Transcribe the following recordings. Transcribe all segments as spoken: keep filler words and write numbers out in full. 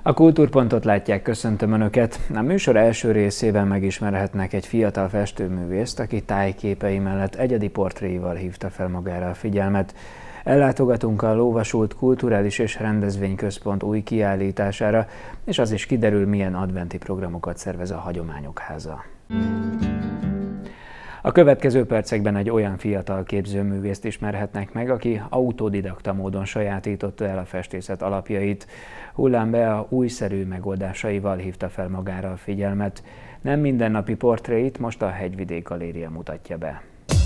A Kultúrpontot látják, köszöntöm Önöket! A műsor első részében megismerhetnek egy fiatal festőművészt, aki tájképei mellett egyedi portréival hívta fel magára a figyelmet. Ellátogatunk a Lóvasút Kulturális és Rendezvényközpont új kiállítására, és az is kiderül, milyen adventi programokat szervez a Hagyományok Háza. A következő percekben egy olyan fiatal képzőművészt ismerhetnek meg, aki autodidakta módon sajátította el a festészet alapjait. Hullám Bea újszerű megoldásaival hívta fel magára a figyelmet. Nem mindennapi portréit most a Hegyvidék Galéria mutatja be.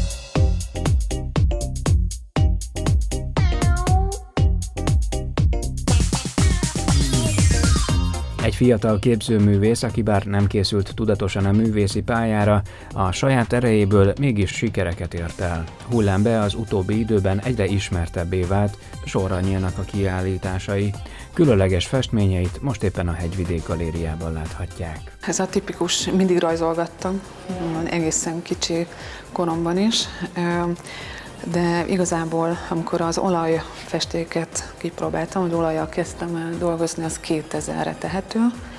Egy fiatal képzőművész, aki bár nem készült tudatosan a művészi pályára, a saját erejéből mégis sikereket ért el. Hullám Bea az utóbbi időben egyre ismertebbé vált, sorra nyílnak a kiállításai. Különleges festményeit most éppen a Hegyvidék Galériában láthatják. Ez a tipikus, mindig rajzolgattam, egészen kicsi koromban is. De igazából, amikor az olajfestéket kipróbáltam, hogy olajjal kezdtem el dolgozni, az kétezerre tehető.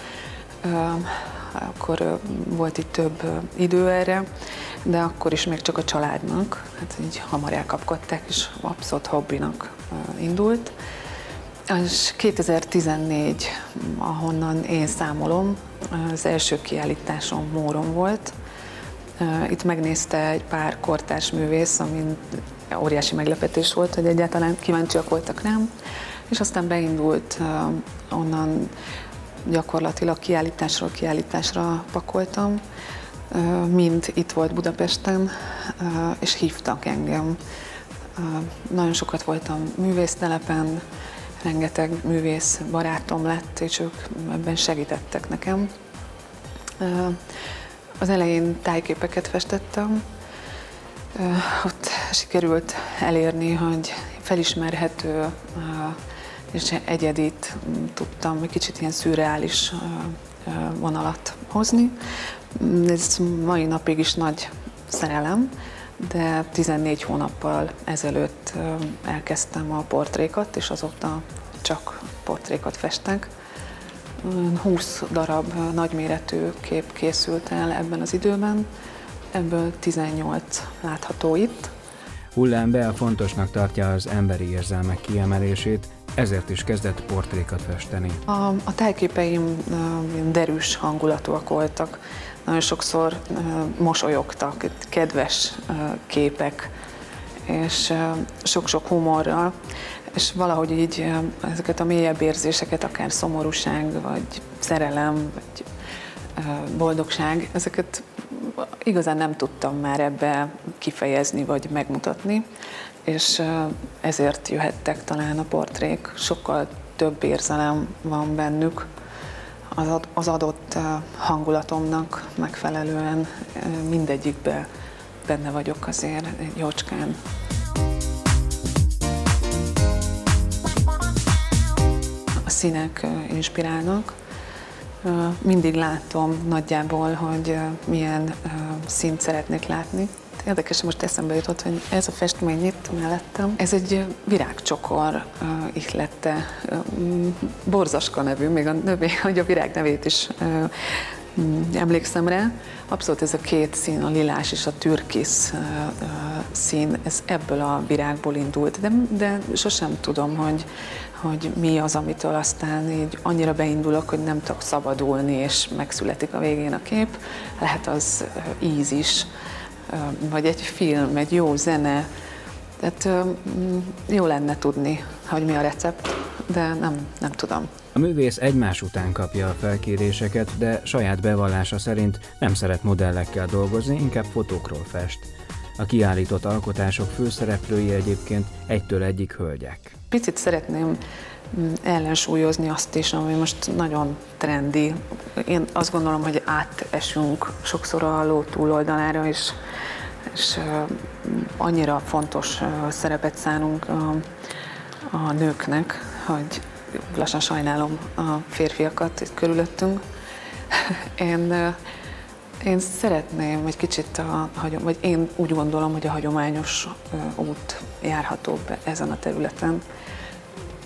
Akkor volt itt több idő erre, de akkor is még csak a családnak, hát így hamar elkapkodták, és abszolút hobbinak indult. És kétezer-tizennégy, ahonnan én számolom, az első kiállításom Móron volt. Itt megnézte egy pár kortárs művész, amin óriási meglepetés volt, hogy egyáltalán kíváncsiak voltak rám, és aztán beindult, onnan gyakorlatilag kiállításról kiállításra pakoltam, mind itt volt Budapesten, és hívtak engem. Nagyon sokat voltam művésztelepen, rengeteg művész barátom lett, és ők ebben segítettek nekem. Az elején tájképeket festettem, ott sikerült elérni, hogy felismerhető és egyedit tudtam, egy kicsit ilyen szürreális vonalat hozni. Ez mai napig is nagy szerelem, de tizennégy hónappal ezelőtt elkezdtem a portrékat, és azóta csak portrékat festek. húsz darab nagyméretű kép készült el ebben az időben, ebből tizennyolc látható itt. Hullám Bea fontosnak tartja az emberi érzelmek kiemelését, ezért is kezdett portrékat festeni. A, a tájképeim derűs hangulatúak voltak, nagyon sokszor mosolyogtak, kedves képek, és sok-sok humorral. És valahogy így ezeket a mélyebb érzéseket, akár szomorúság, vagy szerelem, vagy boldogság, ezeket igazán nem tudtam már ebbe kifejezni, vagy megmutatni, és ezért jöhettek talán a portrék. Sokkal több érzelem van bennük, az adott hangulatomnak megfelelően mindegyikben benne vagyok azért egy jócskán. A színek inspirálnak. Mindig látom nagyjából, hogy milyen színt szeretnék látni. Érdekes, most eszembe jutott, hogy ez a festmény itt mellettem, ez egy virágcsokor ihlette, Borzaska nevű, még a, növény, hogy a virág nevét is emlékszem rá. Abszolút ez a két szín, a lilás és a türkisz szín, ez ebből a virágból indult, de, de sosem tudom, hogy, hogy mi az, amitől aztán így annyira beindulok, hogy nem tudok szabadulni, és megszületik a végén a kép. Lehet az íz is, vagy egy film, egy jó zene. Tehát jó lenne tudni, hogy mi a recept, de nem, nem tudom. A művész egymás után kapja a felkéréseket, de saját bevallása szerint nem szeret modellekkel dolgozni, inkább fotókról fest. A kiállított alkotások főszereplői egyébként egytől egyig hölgyek. Picit szeretném ellensúlyozni azt is, ami most nagyon trendi. Én azt gondolom, hogy átesünk sokszor a ló túloldalára, és, és annyira fontos szerepet szánunk a, a nőknek, hogy lassan sajnálom a férfiakat itt körülöttünk. Én, én szeretném egy kicsit, a, vagy én úgy gondolom, hogy a hagyományos út járható ezen a területen.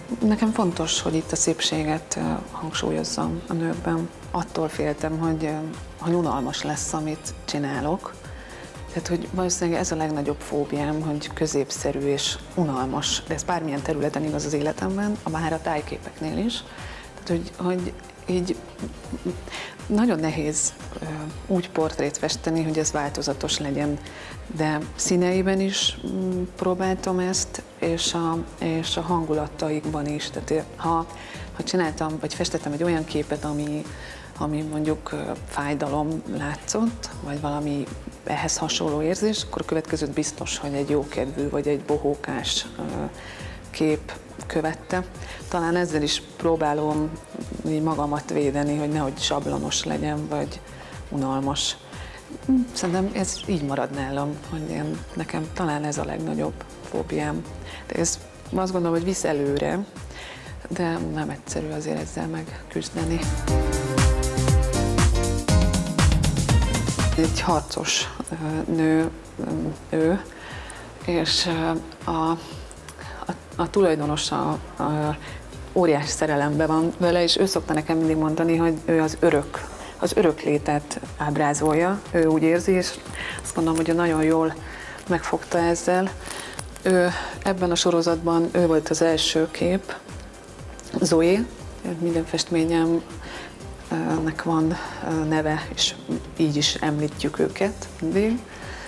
Nekem fontos, hogy itt a szépséget hangsúlyozzam a nőkben. Attól féltem, hogy, hogy unalmas lesz, amit csinálok. Tehát, hogy valószínűleg ez a legnagyobb fóbiám, hogy középszerű és unalmas. De ez bármilyen területen igaz az életemben, bár a tájképeknél is. Tehát, hogy, hogy így nagyon nehéz úgy portrét festeni, hogy ez változatos legyen, de színeiben is próbáltam ezt, és a, és a hangulataikban is. Tehát ha, ha csináltam, vagy festettem egy olyan képet, ami, ami mondjuk fájdalom látszott, vagy valami ehhez hasonló érzés, akkor a következőt biztos, hogy egy jókedvű, vagy egy bohókás kép követte. Talán ezzel is próbálom így magamat védeni, hogy nehogy sablonos legyen, vagy unalmas. Szerintem ez így marad nálam, hogy én, nekem talán ez a legnagyobb fóbiám. De ez azt gondolom, hogy visz előre, de nem egyszerű azért ezzel megküzdeni. Egy harcos nő ő, és a, a, a tulajdonosa a, óriás szerelemben van vele, és ő szokta nekem mindig mondani, hogy ő az örök, az öröklétet ábrázolja, ő úgy érzi, és azt gondolom, hogy ő nagyon jól megfogta ezzel. Ő ebben a sorozatban ő volt az első kép, Zoe, minden festményemnek van neve, és így is említjük őket mindig.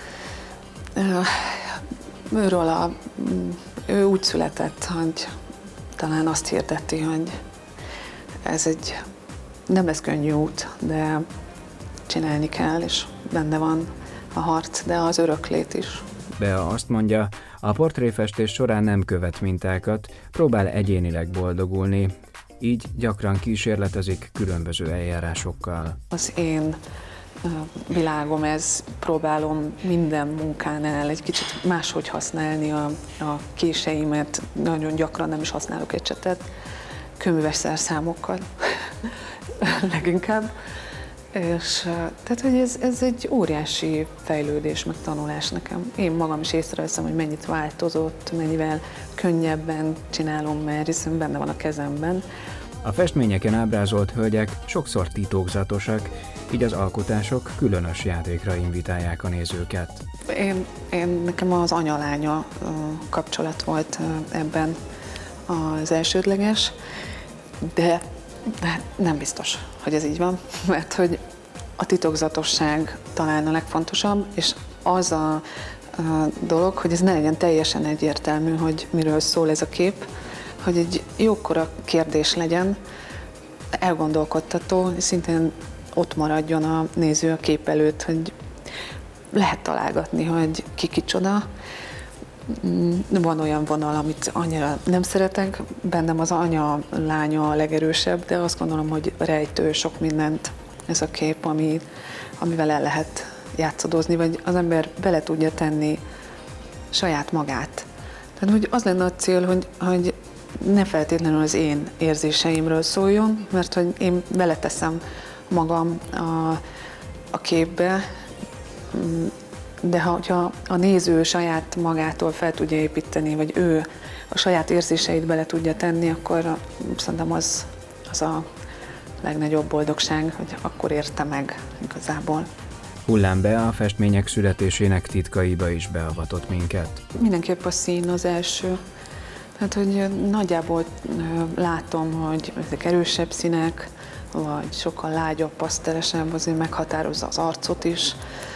Őről a, ő úgy született, hogy talán azt hirdeti, hogy ez egy nem lesz könnyű út, de csinálni kell, és benne van a harc, de az öröklét is. Bea azt mondja, a portréfestés során nem követ mintákat, próbál egyénileg boldogulni, így gyakran kísérletezik különböző eljárásokkal. Az én világom ez, próbálom minden munkánál egy kicsit máshogy használni a, a késeimet, nagyon gyakran nem is használok ecsetet, kőműves szerszámokkal leginkább. És tehát, hogy ez, ez egy óriási fejlődés, meg tanulás nekem. Én magam is észreveszem, hogy mennyit változott, mennyivel könnyebben csinálom, mert hiszen benne van a kezemben. A festményeken ábrázolt hölgyek sokszor titokzatosak, így az alkotások különös játékra invitálják a nézőket. Én, én nekem az anya-lánya kapcsolat volt ebben az elsődleges, de, de nem biztos, hogy ez így van, mert hogy a titokzatosság talán a legfontosabb, és az a, a dolog, hogy ez ne legyen teljesen egyértelmű, hogy miről szól ez a kép, hogy egy jókora kérdés legyen, elgondolkodtató, szintén ott maradjon a néző a kép előtt, hogy lehet találgatni, hogy ki kicsoda. Van olyan vonal, amit annyira nem szeretek, bennem az anya-lánya a legerősebb, de azt gondolom, hogy rejtő sok mindent ez a kép, ami, amivel el lehet játszadozni, vagy az ember bele tudja tenni saját magát. Tehát, hogy az lenne a cél, hogy, hogy ne feltétlenül az én érzéseimről szóljon, mert hogy én beleteszem magam a, a képbe, de ha, ha a néző saját magától fel tudja építeni, vagy ő a saját érzéseit bele tudja tenni, akkor szerintem az, az a legnagyobb boldogság, hogy akkor érte meg igazából. Hullám Bea a festmények születésének titkaiba is beavatott minket. Mindenképp a szín az első. Tehát, hogy nagyjából látom, hogy ezek erősebb színek, vagy sokkal lágyabb, pasztelesebb, azért meghatározza az arcot is.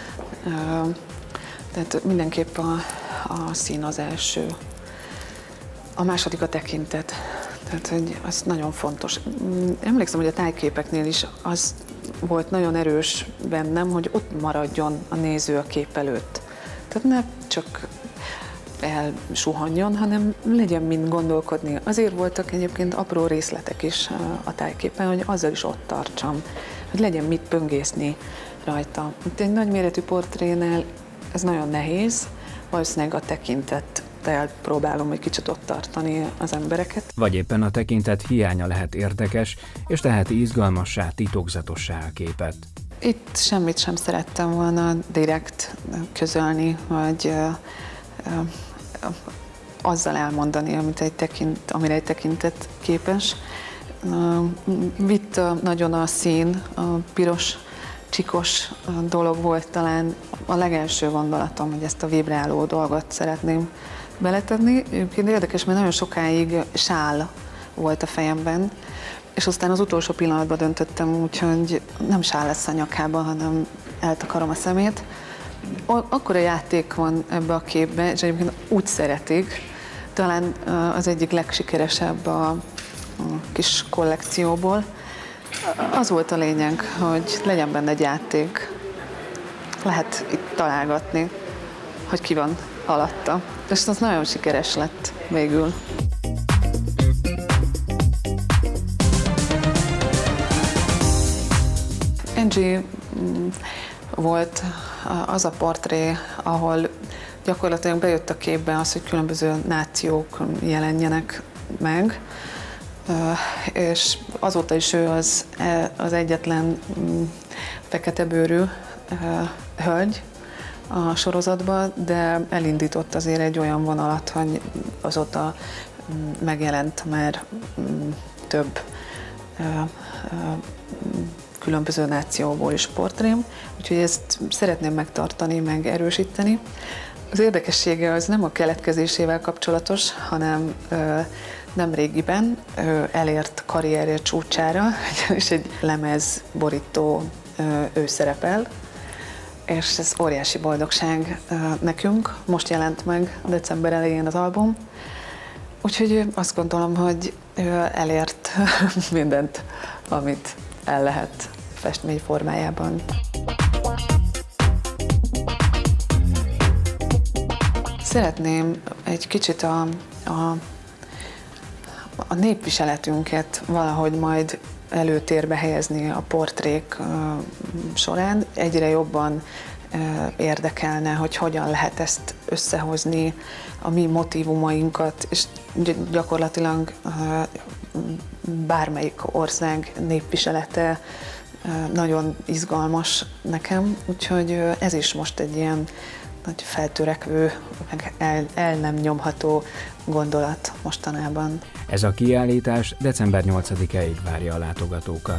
Tehát mindenképp a, a szín az első. A második a tekintet. Tehát, hogy az nagyon fontos. Emlékszem, hogy a tájképeknél is az volt nagyon erős bennem, hogy ott maradjon a néző a kép előtt. Tehát ne csak elsuhanjon, hanem legyen mind gondolkodni. Azért voltak egyébként apró részletek is a tájképen, hogy azzal is ott tartsam, hogy legyen mit böngészni rajta. Itt egy nagyméretű portrénál ez nagyon nehéz, valószínűleg a tekintettel próbálom egy kicsit ott tartani az embereket. Vagy éppen a tekintet hiánya lehet érdekes, és teheti izgalmassá, titokzatossá a képet. Itt semmit sem szerettem volna direkt közölni, hogy azzal elmondani, amit egy tekint, amire egy tekintet képes. Vitt nagyon a szín, a piros, csikos dolog volt talán a legelső gondolatom, hogy ezt a vibráló dolgot szeretném beletenni. Egyébként érdekes, mert nagyon sokáig sál volt a fejemben, és aztán az utolsó pillanatban döntöttem úgy, hogy nem sál lesz a nyakában, hanem eltakarom a szemét. Akkora játék van ebbe a képbe, és egyébként úgy szeretik. Talán az egyik legsikeresebb a kis kollekcióból. Az volt a lényeg, hogy legyen benne egy játék. Lehet itt találgatni, hogy ki van alatta. És az nagyon sikeres lett végül. Angie volt az a portré, ahol gyakorlatilag bejött a képbe az, hogy különböző nációk jelenjenek meg, és azóta is ő az, az egyetlen feketebőrű hölgy a sorozatban, de elindított azért egy olyan vonalat, hogy azóta megjelent már több különböző nációból is portrém, úgyhogy ezt szeretném megtartani, meg erősíteni. Az érdekessége az nem a keletkezésével kapcsolatos, hanem ö, nem régiben ö, elért karrierje csúcsára, és egy lemezborító ö, ő szerepel, és ez óriási boldogság ö, nekünk. Most jelent meg december elején az album, úgyhogy azt gondolom, hogy ö, elért mindent, amit el lehet festmény formájában. Szeretném egy kicsit a, a, a népviseletünket valahogy majd előtérbe helyezni a portrék uh, során. Egyre jobban uh, érdekelne, hogy hogyan lehet ezt összehozni, a mi motívumainkat, és gyakorlatilag uh, bármelyik ország népviselete nagyon izgalmas nekem, úgyhogy ez is most egy ilyen nagy feltörekvő, meg el, el nem nyomható gondolat mostanában. Ez a kiállítás december nyolcadikáig várja a látogatókat.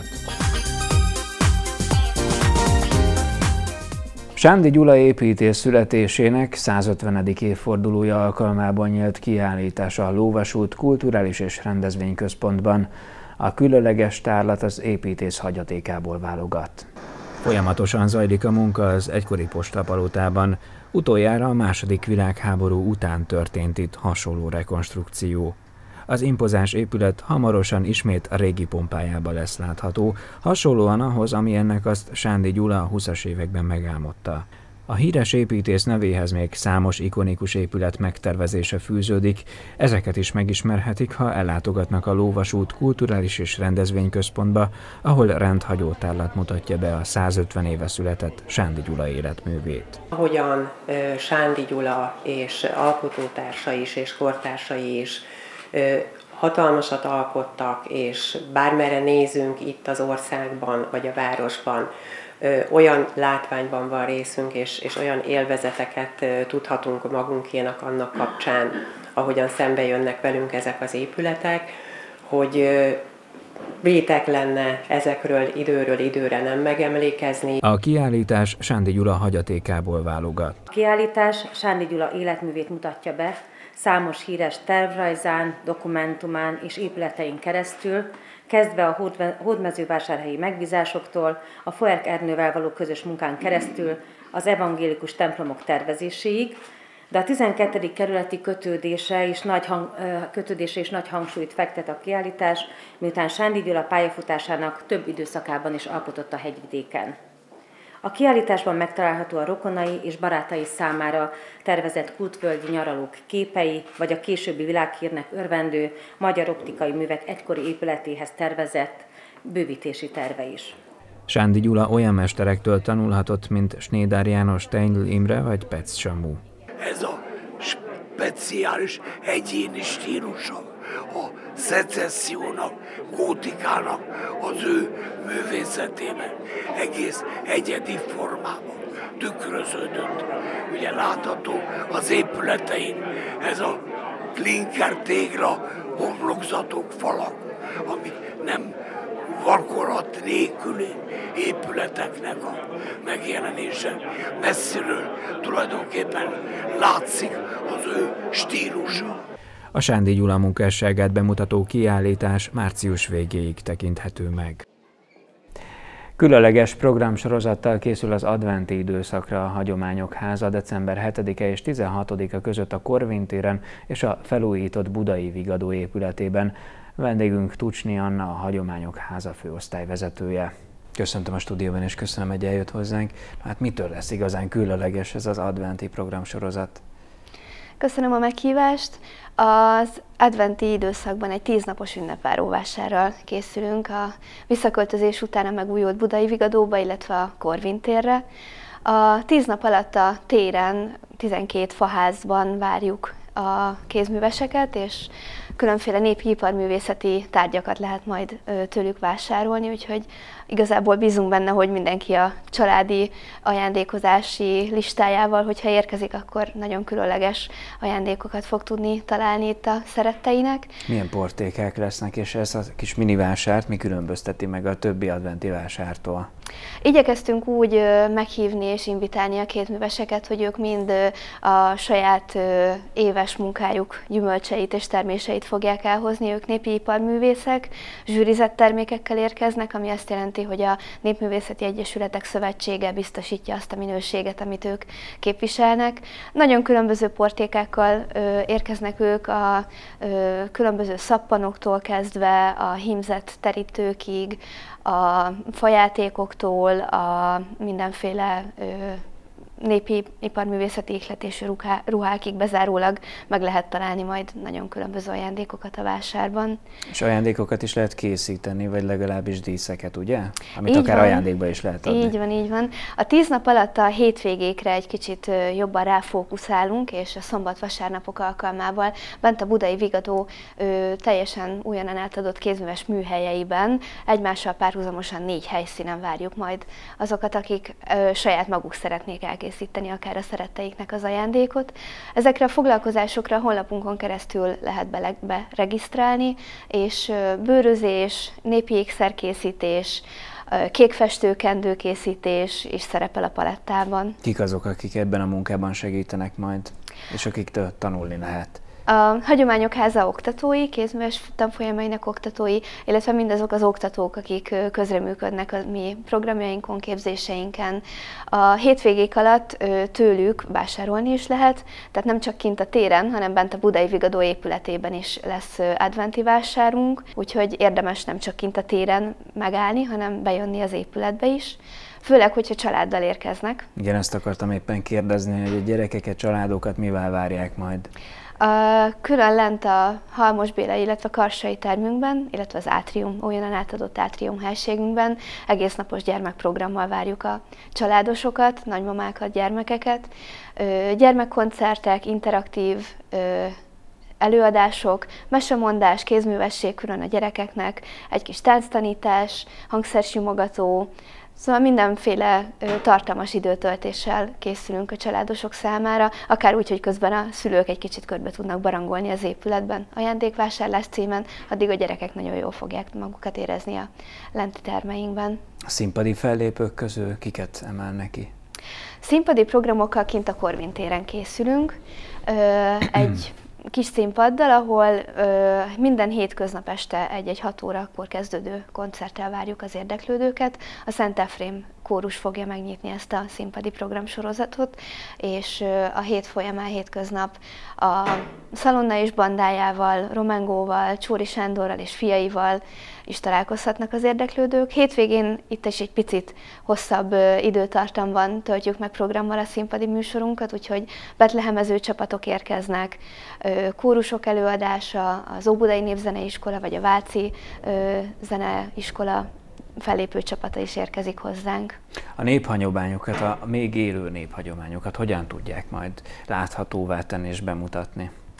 Sándi Gyula építész születésének százötvenedik évfordulója alkalmában nyílt kiállítás a Lóvasút Kulturális és Rendezvényközpontban. A különleges tárlat az építész hagyatékából válogat. Folyamatosan zajlik a munka az egykori postapalotában. Utoljára a második világháború után történt itt hasonló rekonstrukció. Az impozáns épület hamarosan ismét a régi pompájában lesz látható, hasonlóan ahhoz, ami ennek azt Sándi Gyula a húszas években megálmodta. A híres építész nevéhez még számos ikonikus épület megtervezése fűződik, ezeket is megismerhetik, ha ellátogatnak a Lóvasút Kulturális és Rendezvényközpontba, ahol rendhagyó tárlat mutatja be a százötven éve született Sándi Gyula életművét. Ahogyan Sándi Gyula és alkotótársai is és kortársai is hatalmasat alkottak, és bármerre nézünk itt az országban vagy a városban, olyan látványban van részünk, és, és olyan élvezeteket tudhatunk magunkénak annak kapcsán, ahogyan szembe jönnek velünk ezek az épületek, hogy vétek lenne ezekről időről időre nem megemlékezni. A kiállítás Sándi Gyula hagyatékából válogat. A kiállítás Sándi Gyula életművét mutatja be, számos híres tervrajzán, dokumentumán és épületein keresztül, kezdve a hódmezővásárhelyi megbízásoktól, a Foerk Ernővel való közös munkán keresztül, az evangélikus templomok tervezéséig, de a tizenkettedik kerületi kötődése és, nagy hang, kötődése és nagy hangsúlyt fektet a kiállítás, miután Sándi Gyula pályafutásának több időszakában is alkotott a hegyvidéken. A kiállításban megtalálható a rokonai és barátai számára tervezett kútvölgyi nyaralók képei, vagy a későbbi világhírnek örvendő magyar optikai művek egykori épületéhez tervezett bővítési terve is. Sándi Gyula olyan mesterektől tanulhatott, mint Snédár János, Steindl Imre vagy Petsz Samu. Ez a speciális egyéni stílusa a szecessziónak, gótikának az ő művészetében egész egyedi formában tükröződött. Ugye látható az épületein ez a klinker tégla, homlokzatok, falak, amik nem vakolat nélküli épületeknek a megjelenése. Messziről tulajdonképpen látszik az ő stílusa. A Sándi Gyula munkásságát bemutató kiállítás március végéig tekinthető meg. Különleges programsorozattal készül az adventi időszakra a Hagyományok Háza december hetedike és tizenhatodika között a Korvin téren és a felújított Budai Vigadó épületében. Vendégünk Tucsny Anna, a Hagyományok Háza főosztályvezetője. Köszöntöm a stúdióban, és köszönöm, hogy eljött hozzánk. Hát mitől lesz igazán különleges ez az adventi programsorozat? Köszönöm a meghívást. Az adventi időszakban egy tíznapos ünnepváróvásárral készülünk a visszaköltözés után a megújult Budai Vigadóba, illetve a Korvin térre. A tíz nap alatt a téren tizenkét faházban várjuk a kézműveseket, és különféle népi iparművészeti tárgyakat lehet majd tőlük vásárolni, úgyhogy igazából bízunk benne, hogy mindenki a családi ajándékozási listájával, hogyha érkezik, akkor nagyon különleges ajándékokat fog tudni találni itt a szeretteinek. Milyen portékák lesznek, és ez a kis mini vásárt mi különbözteti meg a többi adventi vásártól? Igyekeztünk úgy meghívni és invitálni a kézműveseket, hogy ők mind a saját éves munkájuk gyümölcseit és terméseit fogják elhozni. Ők népi iparművészek, zsűrizett termékekkel érkeznek, ami azt jelenti, hogy a Népművészeti Egyesületek Szövetsége biztosítja azt a minőséget, amit ők képviselnek. Nagyon különböző portékákkal érkeznek ők, a különböző szappanoktól kezdve a hímzett terítőkig, a fajátékoktól, a mindenféle ö, népi iparművészeti ihletésű ruhákig bezárólag meg lehet találni majd nagyon különböző ajándékokat a vásárban. És ajándékokat is lehet készíteni, vagy legalábbis díszeket, ugye? Amit így akár van. Ajándékba is lehet adni. Így van, így van. A tíz nap alatt a hétvégékre egy kicsit jobban ráfókuszálunk, és a szombat-vasárnapok alkalmával bent a Budai Vigadó ö, teljesen újonnan átadott kézműves műhelyeiben egymással párhuzamosan négy helyszínen várjuk majd azokat, akik ö, saját maguk szeretnék elkészíteni készíteni akár a szeretteiknek az ajándékot. Ezekre a foglalkozásokra a honlapunkon keresztül lehet bele, beregisztrálni, és bőrözés, népi ékszerkészítés, kékfestőkendőkészítés is szerepel a palettában. Kik azok, akik ebben a munkában segítenek majd, és akiktől tanulni lehet? A Hagyományok Háza oktatói, kézműves tanfolyamainak oktatói, illetve mindazok az oktatók, akik közreműködnek a mi programjainkon, képzéseinken. A hétvégék alatt tőlük vásárolni is lehet, tehát nem csak kint a téren, hanem bent a Budai Vigadó épületében is lesz adventi vásárunk, úgyhogy érdemes nem csak kint a téren megállni, hanem bejönni az épületbe is. Főleg, hogyha családdal érkeznek. Igen, ezt akartam éppen kérdezni, hogy a gyerekeket, családokat mivel várják majd? A, külön lent a Halmos Béla, illetve a Karsai termünkben, illetve az átrium, újonnan átadott átrium helységünkben egésznapos gyermekprogrammal várjuk a családosokat, nagymamákat, gyermekeket. Gyermekkoncertek, interaktív előadások, mesemondás, kézművesség külön a gyerekeknek, egy kis tánctanítás, hangszersimogató, szóval mindenféle tartalmas időtöltéssel készülünk a családosok számára, akár úgy, hogy közben a szülők egy kicsit körbe tudnak barangolni az épületben ajándékvásárlás címen, addig a gyerekek nagyon jól fogják magukat érezni a lenti termeinkben. A színpadi fellépők közül kiket emelnek ki? Színpadi programokkal kint a Korvin téren készülünk. Egy kis színpaddal, ahol ö, minden hétköznap este egy-egy hat órakor kezdődő koncerttel várjuk az érdeklődőket. A Szent Efrém kórus fogja megnyitni ezt a színpadi programsorozatot, és ö, a hét folyamán hétköznap a Szalonna és bandájával, Romengóval, Csóri Sándorral és fiaival is találkozhatnak az érdeklődők. Hétvégén itt is egy picit hosszabb ö, időtartamban töltjük meg programmal a színpadi műsorunkat, úgyhogy betlehemező csapatok érkeznek, ö, kórusok előadása, az Óbudai Népzeneiskola vagy a Váci ö, Zeneiskola fellépő csapata is érkezik hozzánk. A néphagyományokat, a még élő néphagyományokat hogyan tudják majd láthatóvá tenni és bemutatni?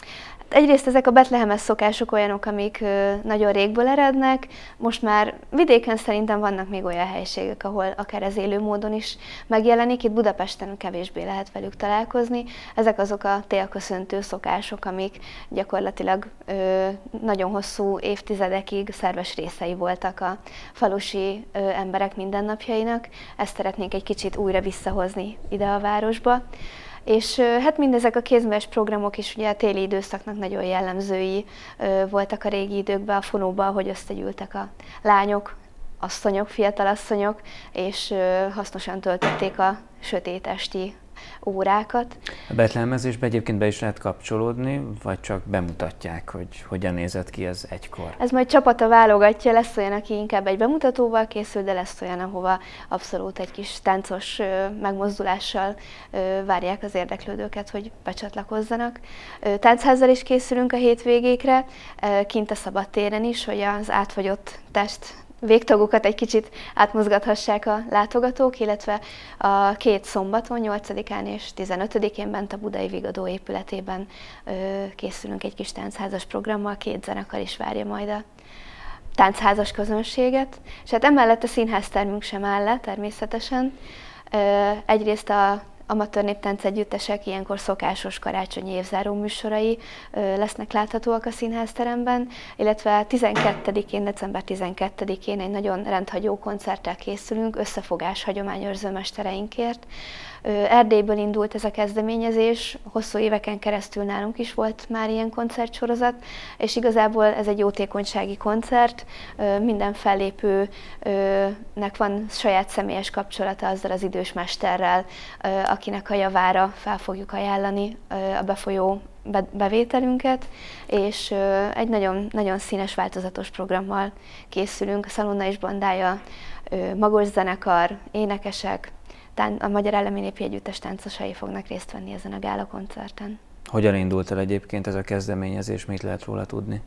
Egyrészt ezek a betlehemes szokások olyanok, amik nagyon régből erednek. Most már vidéken szerintem vannak még olyan helységek, ahol akár ez élő módon is megjelenik. Itt Budapesten kevésbé lehet velük találkozni. Ezek azok a télköszöntő szokások, amik gyakorlatilag nagyon hosszú évtizedekig szerves részei voltak a falusi emberek mindennapjainak. Ezt szeretnénk egy kicsit újra visszahozni ide a városba. És hát mindezek a kézműves programok is ugye a téli időszaknak nagyon jellemzői voltak a régi időkben, a fonóban, hogy összegyűltek a lányok, asszonyok, fiatalasszonyok, és hasznosan töltötték a sötét esti órákat. A betlehemezésbe egyébként be is lehet kapcsolódni, vagy csak bemutatják, hogy hogyan nézett ki ez egykor? Ez majd csapata válogatja, lesz olyan, aki inkább egy bemutatóval készül, de lesz olyan, ahova abszolút egy kis táncos megmozdulással várják az érdeklődőket, hogy becsatlakozzanak. Táncházzal is készülünk a hétvégékre, kint a szabadtéren is, hogy az átfagyott test végtagokat egy kicsit átmozgathassák a látogatók, illetve a két szombaton, nyolcadikán és tizenötödikén bent a Budai Vigadó épületében ö, készülünk egy kis táncházas programmal, két zenekar is várja majd a táncházas közönséget. És hát emellett a színháztermünk sem áll le természetesen. Ö, egyrészt a amatőr néptánc együttesek ilyenkor szokásos karácsonyi évzáró műsorai ö, lesznek láthatóak a színházteremben, illetve tizenkettedikén, december tizenkettedikén egy nagyon rendhagyó koncerttel készülünk, összefogás hagyományőrző mestereinkért. Ö, Erdélyből indult ez a kezdeményezés, hosszú éveken keresztül nálunk is volt már ilyen koncertsorozat, és igazából ez egy jótékonysági koncert, ö, minden fellépőnek van saját személyes kapcsolata azzal az idős mesterrel, ö, akinek a javára fel fogjuk ajánlani a befolyó bevételünket, és egy nagyon, nagyon színes, változatos programmal készülünk. A Szalonna és bandája, magos zenekar, énekesek, a Magyar Állami Népi Együttes táncosai fognak részt venni ezen a gála koncerten. Hogyan indult el egyébként ez a kezdeményezés, mit lehet róla tudni?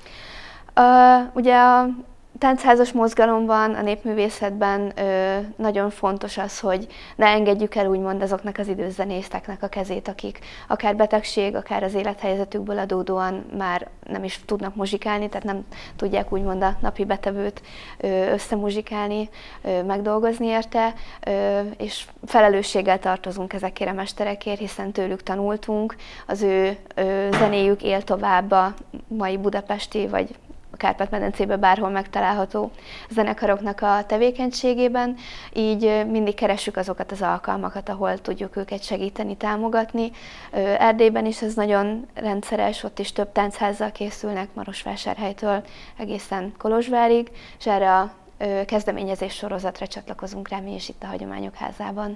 Uh, ugye a táncházas mozgalomban, a népművészetben ö, nagyon fontos az, hogy ne engedjük el úgymond azoknak az idős zenészeknek a kezét, akik akár betegség, akár az élethelyzetükből adódóan már nem is tudnak muzsikálni, tehát nem tudják úgymond a napi betevőt ö, összemuzsikálni, ö, megdolgozni érte, ö, és felelősséggel tartozunk ezekért a mesterekért, hiszen tőlük tanultunk, az ő ö, zenéjük él tovább a mai budapesti vagy a Kárpát-medencében bárhol megtalálható zenekaroknak a tevékenységében, így mindig keressük azokat az alkalmakat, ahol tudjuk őket segíteni, támogatni. Erdélyben is ez nagyon rendszeres, ott is több táncházzal készülnek, Marosvásárhelytől egészen Kolozsvárig, és erre a kezdeményezés sorozatra csatlakozunk rá mi is itt a Hagyományok Házában.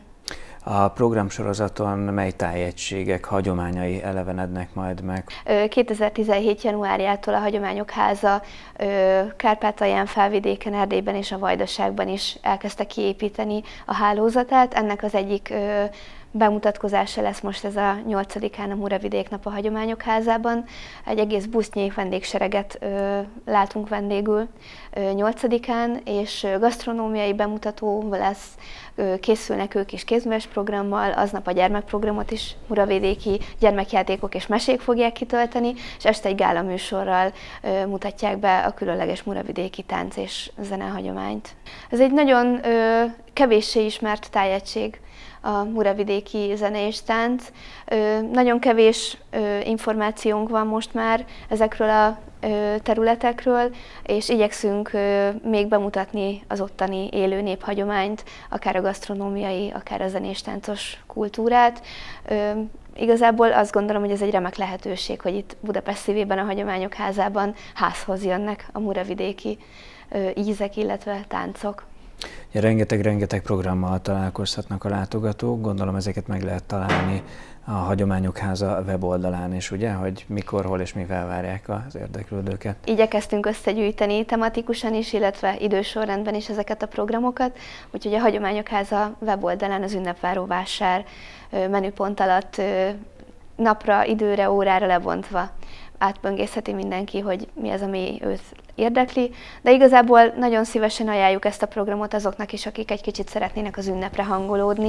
A programsorozaton mely tájegységek hagyományai elevenednek majd meg? kétezer-tizenhét. januárjától a Hagyományok Háza Kárpátalján, Felvidéken, Erdélyben és a Vajdaságban is elkezdte kiépíteni a hálózatát. Ennek az egyik bemutatkozása lesz most ez a nyolcadikán a Muravidék nap a Hagyományok Házában. Egy egész busznyi vendégsereget ö, látunk vendégül ö, nyolcadikán, és gasztronómiai bemutató lesz, ö, készülnek ők is kézműves programmal, aznap a gyermekprogramot is muravidéki gyermekjátékok és mesék fogják kitölteni, és este egy gála műsorral ö, mutatják be a különleges muravidéki tánc és zenehagyományt. Ez egy nagyon ö, kevéssé ismert tájegység, a muravidéki zene és tánc. Ö, nagyon kevés ö, információnk van most már ezekről a ö, területekről, és igyekszünk ö, még bemutatni az ottani élő néphagyományt, akár a gasztronómiai, akár a zenés táncos kultúrát. Ö, Igazából azt gondolom, hogy ez egy remek lehetőség, hogy itt Budapest szívében, a Hagyományok Házában házhoz jönnek a muravidéki ö, ízek, illetve táncok. Ja, rengeteg-rengeteg programmal találkozhatnak a látogatók, gondolom ezeket meg lehet találni a Hagyományok Háza weboldalán is, ugye, hogy mikor, hol és mivel várják az érdeklődőket. Igyekeztünk összegyűjteni tematikusan is, illetve idősorrendben is ezeket a programokat, úgyhogy a Hagyományok Háza weboldalán az ünnepváró vásár menüpont alatt napra, időre, órára lebontva átböngészheti mindenki, hogy mi az, ami őt érdekli, de igazából nagyon szívesen ajánljuk ezt a programot azoknak is, akik egy kicsit szeretnének az ünnepre hangolódni.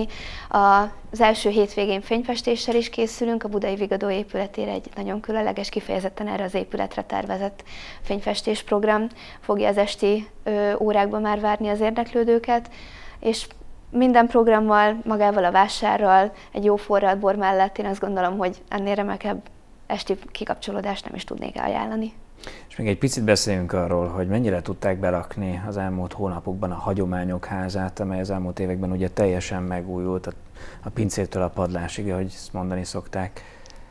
Az első hétvégén fényfestéssel is készülünk, a Budai Vigadó épületére egy nagyon különleges, kifejezetten erre az épületre tervezett fényfestés program fogja az esti ö, órákban már várni az érdeklődőket, és minden programmal, magával a vásárral, egy jó forralt bor mellett én azt gondolom, hogy ennél remekebb esti kikapcsolódást nem is tudnék ajánlani. És még egy picit beszéljünk arról, hogy mennyire tudták belakni az elmúlt hónapokban a Hagyományok Házát, amely az elmúlt években ugye teljesen megújult, a, a pincétől a padlásig, ahogy ezt mondani szokták.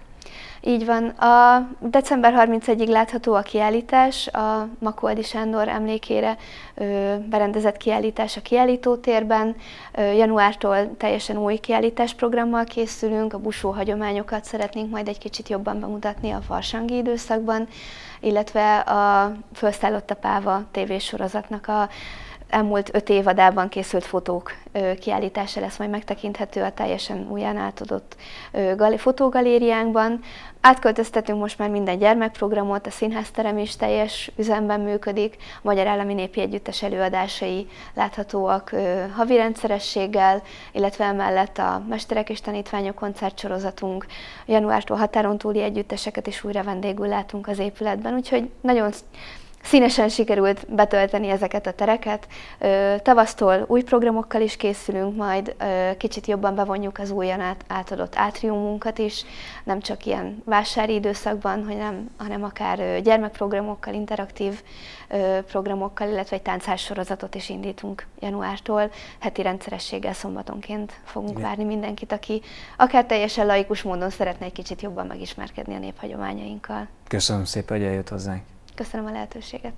Így van. A december harmincegyedikéig látható a kiállítás, a Makoldy Sándor emlékére ö, berendezett kiállítás a kiállítótérben. Ö, januártól teljesen új kiállításprogrammal készülünk, a busó hagyományokat szeretnénk majd egy kicsit jobban bemutatni a farsangi időszakban, illetve a Fölszállott a Páva tévésorozatnak a elmúlt öt évadában készült fotók ö, kiállítása lesz majd megtekinthető a teljesen újján átadott ö, gal- fotógalériánkban. Átköltöztetünk most már minden gyermekprogramot, a színházterem is teljes üzemben működik, a Magyar Állami Népi Együttes előadásai láthatóak ö, havi rendszerességgel, illetve emellett a Mesterek és Tanítványok koncertsorozatunk, januártól határon túli együtteseket is újra vendégül látunk az épületben, úgyhogy nagyon színesen sikerült betölteni ezeket a tereket. Tavasztól új programokkal is készülünk, majd kicsit jobban bevonjuk az újonnan átadott átriumunkat is, nem csak ilyen vásári időszakban, hanem, hanem akár gyermekprogramokkal, interaktív programokkal, illetve egy táncház sorozatot is indítunk januártól. Heti rendszerességgel szombatonként fogunk Igen. várni mindenkit, aki akár teljesen laikus módon szeretne egy kicsit jobban megismerkedni a néphagyományainkkal. Köszönöm szépen, hogy eljött hozzánk. Köszönöm a lehetőséget.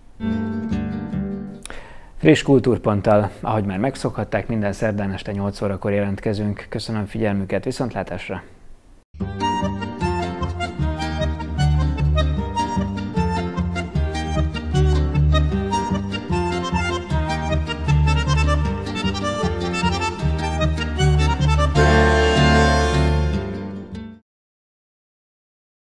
Friss Kultúrponttal, ahogy már megszokhatták, minden szerdán este nyolc órakor jelentkezünk. Köszönöm figyelmüket, viszontlátásra!